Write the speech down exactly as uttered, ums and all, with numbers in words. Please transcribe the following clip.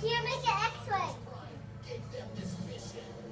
Here, make an X-ray. Give them this mission.